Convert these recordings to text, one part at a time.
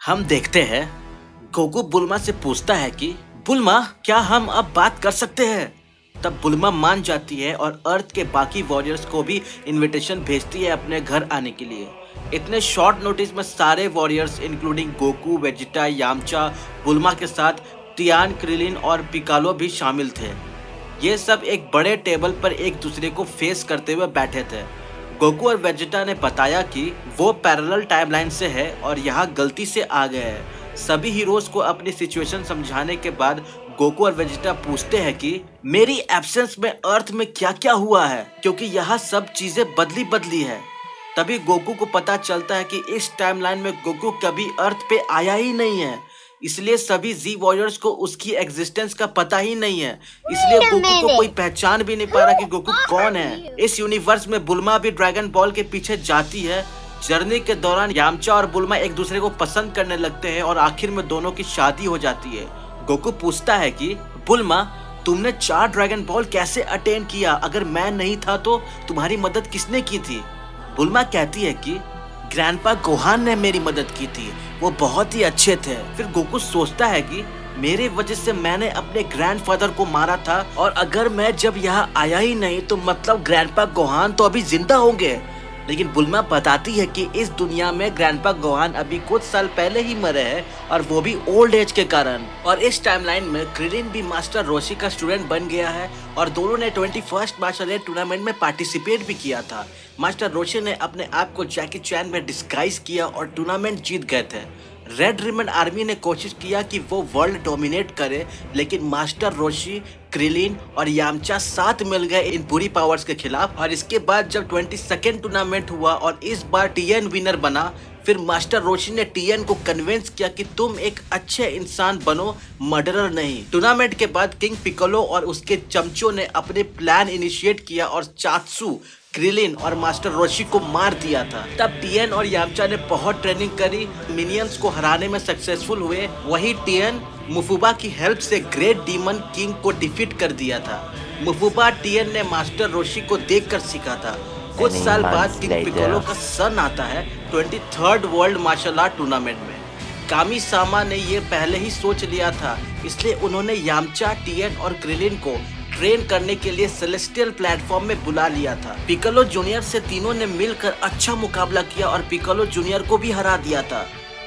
हम देखते हैं गोकू बुल्मा से पूछता है कि बुल्मा क्या हम अब बात कर सकते हैं। तब बुल्मा मान जाती है और अर्थ के बाकी वॉरियर्स को भी इनविटेशन भेजती है अपने घर आने के लिए। इतने शॉर्ट नोटिस में सारे warriors including Goku, Vegeta, Yamcha, Bulma के साथ टियान, क्रिलिन और पिकालो भी शामिल थे। ये सब एक बड़े टेबल पर एक दूसरे को फेस करते हुए बैठे थे। गोकू और वेजिटा ने बताया कि वो पैरेलल टाइमलाइन से है और यहाँ गलती से आ गए हैं। सभी हीरोज को अपनी सिचुएशन समझाने के बाद गोकू और वेजिटा पूछते हैं कि मेरी एब्सेंस में अर्थ में क्या क्या हुआ है, क्योंकि यहाँ सब चीजें बदली बदली है। तभी गोकू को पता चलता है कि इस टाइमलाइन में गोकू कभी अर्थ पे आया ही नहीं है, इसलिए सभी जी वॉरियर्स को उसकी एग्जिस्टेंस का पता ही नहीं है। इसलिए गोकू को कोई पहचान भी नहीं पा रहा कि गोकू कौन है। इस यूनिवर्स में बुल्मा भी ड्रैगन बॉल के पीछे जाती है। जर्नी के दौरान यामचा और बुल्मा एक दूसरे को पसंद करने लगते हैं और आखिर में दोनों की शादी हो जाती है। गोकू पूछता है कि बुल्मा तुमने 4 ड्रैगन बॉल कैसे अटेन किया? अगर मैं नहीं था तो तुम्हारी मदद किसने की थी? बुल्मा कहती है कि ग्रैंडपा गोहान ने मेरी मदद की थी, वो बहुत ही अच्छे थे। फिर गोकू सोचता है कि मेरे वजह से मैंने अपने ग्रैंडफादर को मारा था और अगर मैं जब यहाँ आया ही नहीं तो मतलब ग्रैंडपा गोहान तो अभी जिंदा होंगे। लेकिन बुल्मा बताती है कि इस दुनिया में ग्रैंडपा गोहान अभी कुछ साल पहले ही मरे हैं और वो भी ओल्ड एज के कारण। और इस टाइमलाइन में क्रिलिन भी मास्टर रोशी का स्टूडेंट बन गया है और दोनों ने 21st मार्शल आर्ट टूर्नामेंट में पार्टिसिपेट भी किया था। मास्टर रोशी ने अपने आप को जैकी चैन में डिस्गाइज किया और टूर्नामेंट जीत गए थे। रेड रिबन आर्मी ने कोशिश किया कि वो वर्ल्ड डोमिनेट करे, लेकिन मास्टर रोशी, क्रिलिन और यामचा साथ मिल गए इन पूरी पावर्स के खिलाफ। और इसके बाद जब 22nd टूर्नामेंट हुआ और इस बार टीएन विनर बना, फिर मास्टर रोशी ने टीएन को कन्विंस किया कि तुम एक अच्छे इंसान बनो, मर्डरर नहीं। टूर्नामेंट के बाद किंग पिकोलो और उसके चमचों ने अपने प्लान इनिशिएट किया और चात्सू, क्रिलिन और मास्टर रोशी को मार दिया था। तब टीएन और यामचा ने बहुत ट्रेनिंग करी, मिनियंस को हराने में सक्सेसफुल हुए। वही टीएन मुफुबा की हेल्प से ग्रेट डीमन किंग को डिफीट कर दिया था। मुफुबा टीएन ने मास्टर रोशी को देखकर सीखा था। कुछ साल बाद किंग पिकोलो का सन आता है 23rd world martial art tournament में। कामी सामा ने ये पहले ही सोच लिया था, इसलिए उन्होंने यामचा, टीएन और क्रिलिन को ट्रेन करने के लिए सेलेस्टियल प्लेटफॉर्म में बुला लिया था। पिकोलो जूनियर से तीनों ने मिलकर अच्छा मुकाबला किया और पिकोलो जूनियर को भी हरा दिया था।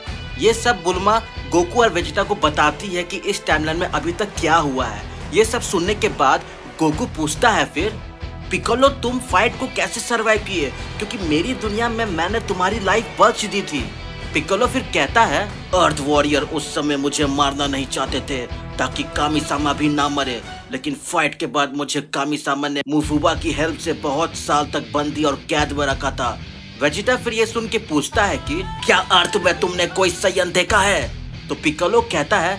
ये सब बुल्मा गोकू और वेजिटा को बताती है कि इस टाइमलाइन में अभी तक क्या हुआ है। ये सब सुनने के बाद गोकू पूछता है फिर पिकोलो तुम फाइट को कैसे सर्वाइव किए, क्योंकि मेरी दुनिया में मैंने तुम्हारी लाइफ बख्श दी थी। पिकोलो फिर कहता है अर्थ वॉरियर उस समय मुझे मारना नहीं चाहते थे ताकि कामिसामा भी ना मरे, लेकिन फाइट के बाद मुझे कामिसामा ने मुफुबा की हेल्प से बहुत साल तक बंदी और कैद में रखा था। वेजिटा फिर ये सुन के पूछता है कि क्या अर्थ में तुमने कोई संयंत्र देखा है? तो पिकोलो कहता है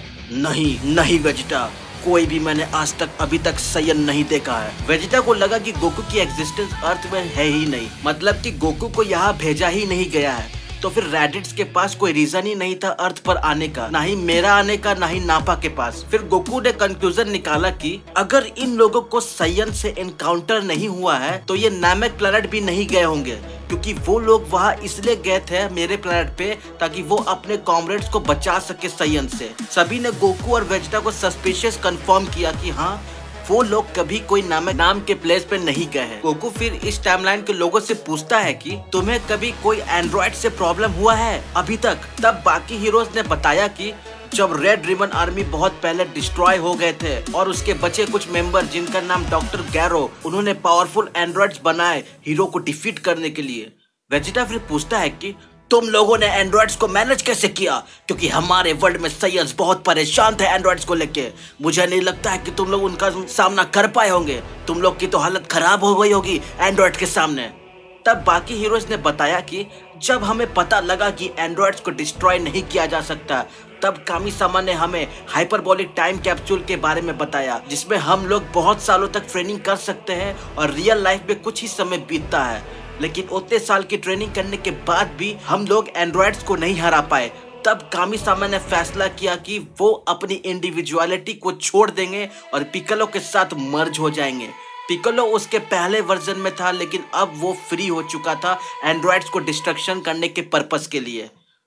नहीं वेजिटा, कोई भी मैंने आज तक अभी तक संयंत्र नहीं देखा है। वेजिटा को लगा कि गोकू की एग्जिस्टेंस अर्थ में है ही नहीं, मतलब कि गोकू को यहाँ भेजा ही नहीं गया है। तो फिर रैडिट्स के पास कोई रीजन ही नहीं था अर्थ पर आने का, ना ही मेरा आने का, ना ही नापा के पास। फिर गोकू ने कंक्लूजन निकाला कि अगर इन लोगों को संयंत्र से एनकाउंटर नहीं हुआ है तो ये नामक प्लैनेट भी नहीं गए होंगे, क्योंकि वो लोग वहाँ इसलिए गए थे मेरे प्लैनेट पे ताकि वो अपने कॉमरेड्स को बचा सके संयंत्र से। सभी ने गोकू और वेजिटा को सस्पिशियस कंफर्म किया कि हाँ वो लोग कभी कोई नाम के प्लेस पे नहीं गए हैं। गोकू फिर इस टाइमलाइन के लोगों से पूछता है कि तुम्हें कभी कोई एंड्रॉइड से प्रॉब्लम हुआ है अभी तक? तब बाकी हीरोज ने बताया कि जब रेड रिबन आर्मी बहुत पहले डिस्ट्रॉय हो गए थे और उसके बचे कुछ मेंबर जिनका नाम डॉक्टर गैरो, उन्होंने पावरफुल एंड्रॉइड्स बनाए हीरो को डिफीट करने के लिए। वेजिटा फिर पूछता है कि तुम लोगों ने एंड्रॉइड्स को मैनेज कैसे किया, क्योंकि हमारे वर्ल्ड में साइंस बहुत परेशान थे एंड्रॉइड्स को लेके। मुझे नहीं लगता है कि तुम लोग उनका सामना कर पाए होंगे, तुम लोग की तो हालत खराब हो गई होगी एंड्रॉइड के सामने। तब बाकी हीरोज ने बताया कि जब हमें पता लगा कि एंड्रॉइड्स को डिस्ट्रॉय नहीं किया जा सकता, तब कामिसामा ने हमें हाइपरबोलिक टाइम कैप्सूल के बारे में बताया, जिसमें हम लोग बहुत सालों तक ट्रेनिंग कर सकते हैं और रियल लाइफ में कुछ ही समय बीतता है। लेकिन उतने साल की ट्रेनिंग करने के बाद भी हम लोग एंड्रॉइड्स को नहीं हरा पाए। तब कामिसामा ने फैसला किया कि वो अपनी इंडिविजुअलिटी को छोड़ देंगे और पिकोलो के साथ मर्ज हो जाएंगे। पिकोलो उसके पहले वर्जन में था, लेकिन अब वो फ्री हो चुका था एंड्रॉइड्स को डिस्ट्रक्शन करने के पर्पस के लिए।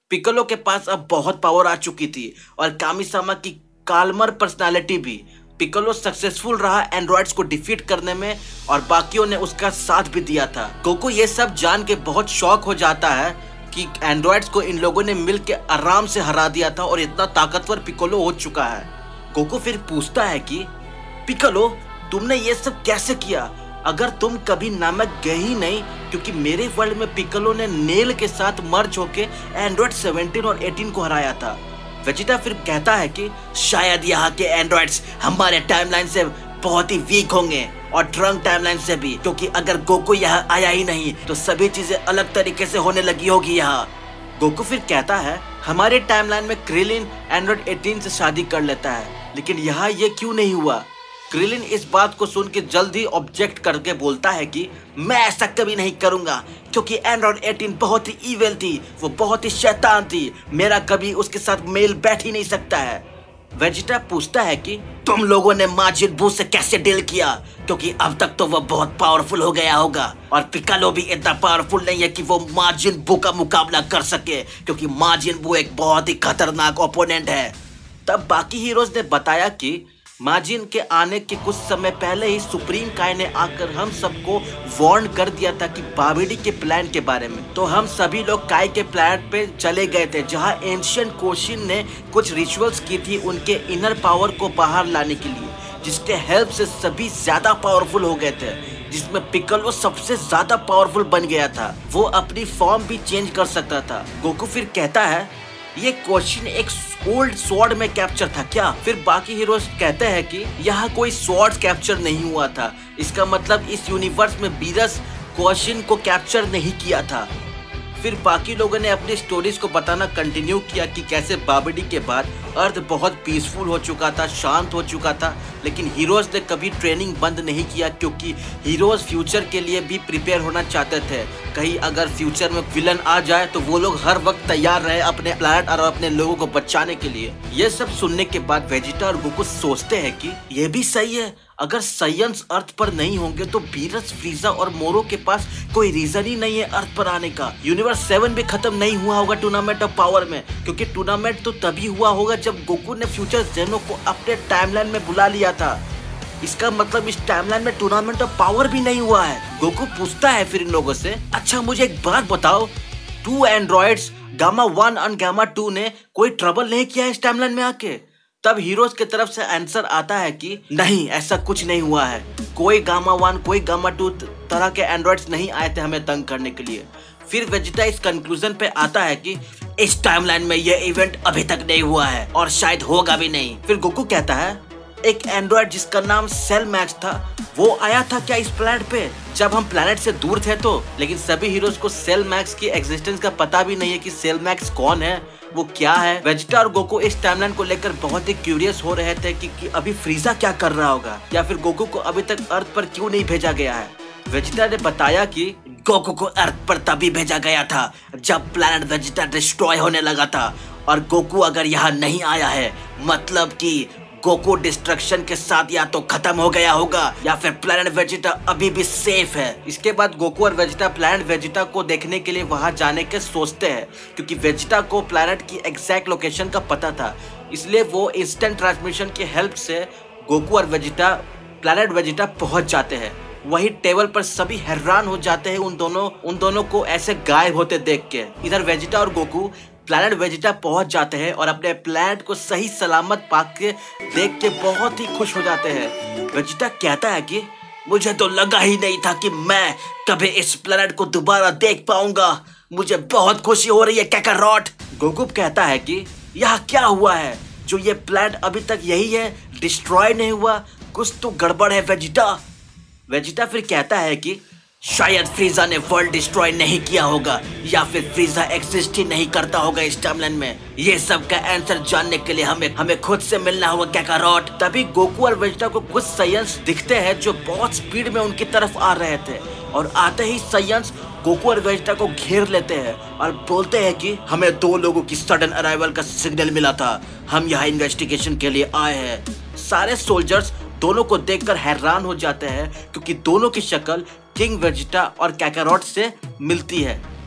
पिक्कोलो के पास अब बहुत पावर आ चुकी थी और कामिसामा की काल्मर पर्सनालिटी भी। पिक्कोलो सक्सेसफुल रहा एंड्रॉइड्स को डिफीट करने में और बाकियों ने उसका साथ भी दिया था। गोकू ये सब जान के बहुत शॉक हो जाता है कि एंड्रॉइड्स को इन लोगों ने मिल के आराम से हरा दिया था और इतना ताकतवर पिक्कोलो हो चुका है। गोकू फिर पूछता है कि पिक्कोलो, तुमने ये सब कैसे किया? अगर तुम कभी नामक गए ही नहीं, क्योंकि मेरे वर्ल्ड में पिक्कोलो ने नेल के साथ मर्ज होके एंड्रॉइड 17 और 18 को हराया था। वेजिटा फिर कहता है कि शायद यहाँ के एंड्रॉइड्स हमारे टाइमलाइन से बहुत ही वीक होंगे और ट्रंक टाइमलाइन से भी, क्योंकि अगर गोकू यहाँ आया ही नहीं तो सभी चीजें अलग तरीके से होने लगी होगी यहाँ। गोकू फिर कहता है हमारे टाइमलाइन में क्रिलिन एंड्रॉइड 18 से शादी कर लेता है, लेकिन यहाँ ये क्यों नहीं हुआ? क्रिलिन इस बात को सुन के जल्दी ऑब्जेक्ट करके बोलता है कि मैं ऐसा कभी नहीं करूंगा, क्योंकि एंड्रॉइड 18 बहुत ही इविल थी, वो बहुत ही शैतान थी, मेरा कभी उसके साथ मेल बैठ ही नहीं सकता है। वेजिटा पूछता है कि तुम लोगों ने माजिन बू से कैसे डील किया, क्योंकि अब तक तो वो बहुत पावरफुल हो गया होगा और पिक्कोलो भी इतना पावरफुल नहीं है कि वो माजिन बू का मुकाबला कर सके, क्योंकि माजिन बू एक बहुत ही खतरनाक ओपोनेंट है। तब बाकी हीरोज ने बताया कि माजिन के आने के कुछ समय पहले ही सुप्रीम काय ने आकर हम सबको वार्न कर दिया था कि बाबिडी के प्लान के बारे में। तो हम सभी लोग काय के प्लान पे चले गए थे, जहां एंशिएंट कोशिन ने कुछ रिचुअल्स की थी उनके इनर पावर को बाहर लाने के लिए, जिसके हेल्प से सभी ज्यादा पावरफुल हो गए थे, जिसमें पिक्कोलो सबसे ज्यादा पावरफुल बन गया था। वो अपनी फॉर्म भी चेंज कर सकता था। गोकू फिर कहता है ये क्वेश्चन एक ओल्ड स्वॉर्ड में कैप्चर था क्या? फिर बाकी हीरोज कहते हैं कि यहाँ कोई स्वॉर्ड कैप्चर नहीं हुआ था, इसका मतलब इस यूनिवर्स में बीरस क्वेश्चन को कैप्चर नहीं किया था। फिर बाकी लोगों ने अपनी स्टोरीज को बताना कंटिन्यू किया कि कैसे बाबिडी के बाद अर्थ बहुत पीसफुल हो चुका था, शांत हो चुका था, लेकिन हीरोज ने कभी ट्रेनिंग बंद नहीं किया, क्योंकि हीरोज फ्यूचर के लिए भी प्रिपेयर होना चाहते थे। कहीं अगर फ्यूचर में विलन आ जाए तो वो लोग हर वक्त तैयार रहे अपने प्लैनेट और अपने लोगों को बचाने के लिए। ये सब सुनने के बाद वेजिटा और गोकू सोचते हैं कि ये भी सही है, अगर साइंस अर्थ पर नहीं होंगे तो बीरस, फ्रीजा और मोरो के पास कोई रीजन ही नहीं है अर्थ पर आने का। यूनिवर्स 7 भी खत्म नहीं हुआ होगा टूर्नामेंट ऑफ पावर में, क्योंकि टूर्नामेंट तो तभी हुआ होगा जब गोकू ने फ्यूचर जेनो को अपने टाइमलाइन में बुला लिया था। इसका मतलब इस टाइमलाइन में टूर्नामेंट ऑफ पावर भी नहीं हुआ है। गोकू पूछता है फिर इन लोगों से, अच्छा मुझे एक बात बताओ, 2 एंड्रॉइड्स गामा 1 और गामा 2 ने कोई ट्रबल नहीं किया इस टाइमलाइन में आके? तब हीरोज की तरफ से आंसर आता है कि नहीं, ऐसा कुछ नहीं हुआ है, कोई गामा 1 कोई गामा 2 तरह के एंड्रॉइड्स नहीं आए थे हमें तंग करने के लिए। फिर वेजिटा इस कंक्लूजन पे आता है कि इस टाइमलाइन में ये इवेंट अभी तक नहीं हुआ है और शायद होगा भी नहीं। फिर गोकू कहता है एक एंड्रॉइड जिसका नाम सेल मैक्स था, वो आया था क्या इस प्लैनेट पे जब हम प्लैनेट से दूर थे तो? लेकिन सभी हीरोज को सेल मैक्स की एग्जिस्टेंस का पता भी नहीं है कि सेल मैक्स कौन है, वो क्या है। वेजिटा और गोकू इस टाइमलाइन को लेकर बहुत ही क्यूरियस हो रहे थे कि अभी फ्रीजा क्या कर रहा होगा, या फिर गोकू को अभी तक अर्थ पर क्यों नहीं भेजा गया है। वेजिटा ने बताया कि गोकू को अर्थ पर तभी भेजा गया था जब प्लैनेट वेजिटा डिस्ट्रॉय होने लगा था, और गोकू अगर यहाँ नहीं आया है मतलब कि गोकू डिस्ट्रक्शन के साथ या तो खत्म हो गया होगा या फिर प्लैनेट वेजिटा अभी भी सेफ है। इसके बाद गोकू और वेजिटा प्लैनेट वेजिटा को देखने के लिए वहां जाने के सोचते हैं, क्योंकि वेजिटा को प्लैनेट की एग्जैक्ट लोकेशन का पता था, इसलिए वो इंस्टेंट ट्रांसमिशन की हेल्प से गोकू और वेजिटा प्लैनेट वेजिटा पहुंच जाते हैं। वही टेबल पर सभी हैरान हो जाते हैं उन दोनों को ऐसे गायब होते देख के। इधर वेजिटा और गोकू प्लैनेट वेजिटा पहुंच जाते हैं और अपने प्लैनेट को सही सलामत पाक के देख के बहुत ही खुश हो जाते हैं। वेजिटा कहता है कि मुझे तो लगा ही नहीं था कि मैं कभी इस प्लैनेट को दोबारा देख पाऊंगा, मुझे बहुत खुशी हो रही है काकारोट। गोकू कहता है कि यह क्या हुआ है जो ये प्लैनेट अभी तक यही है, डिस्ट्रॉय नहीं हुआ, कुछ तो गड़बड़ है वेजिटा। वेजिटा फिर कहता है कि शायद फ्रीजा ने वर्ल्ड डिस्ट्रॉय नहीं किया होगा या फिर फ्रीजा एग्जिस्ट ही नहीं करता होगा इस टाइमलाइन में। ये सब का आंसर जानने के लिए हमें खुद से मिलना होगा काकारोट। तभी गोकू और वेजिटा को कुछ साइंस दिखते हैं जो बहुत स्पीड में उनकी तरफ आ रहे थे, और आते ही साइंस गोकू और वेजिटा को घेर लेते हैं और बोलते हैं कि हमें 2 लोगों की सडन अराइवल का सिग्नल मिला था, हम यहाँ इन्वेस्टिगेशन के लिए आए हैं। सारे सोल्जर्स दोनों को देखकर हैरान हो जाते हैं, क्योंकि दोनों की शक्ल किंग वेजिटा और काकारोट से मिलती है।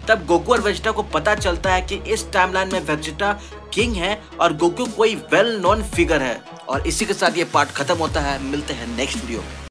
तब गोकू और वेजिटा को पता चलता है कि इस टाइमलाइन में वेजिटा किंग है और गोकू कोई वेल नोन फिगर है। और इसी के साथ ये पार्ट खत्म होता है। मिलते हैं नेक्स्ट वीडियो में।